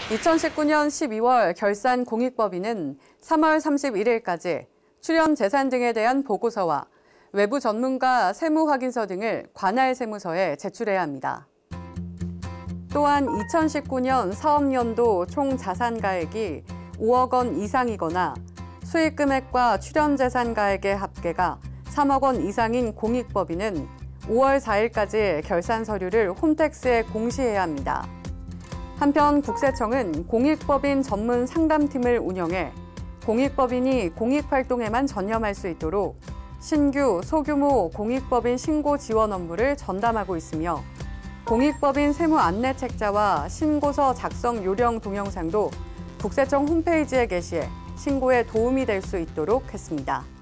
2019년 12월 결산공익법인은 3월 31일까지 출연 재산 등에 대한 보고서와 외부 전문가 세무 확인서 등을 관할 세무서에 제출해야 합니다. 또한 2019년 사업연도 총 자산가액이 5억 원 이상이거나 수익 금액과 출연 재산 가액의 합계가 3억 원 이상인 공익법인은 5월 4일까지 결산 서류를 홈택스에 공시해야 합니다. 한편 국세청은 공익법인 전문 상담팀을 운영해 공익법인이 공익활동에만 전념할 수 있도록 신규, 소규모 공익법인 신고 지원 업무를 전담하고 있으며 공익법인 세무 안내 책자와 신고서 작성 요령 동영상도 국세청 홈페이지에 게시해 신고에 도움이 될 수 있도록 했습니다.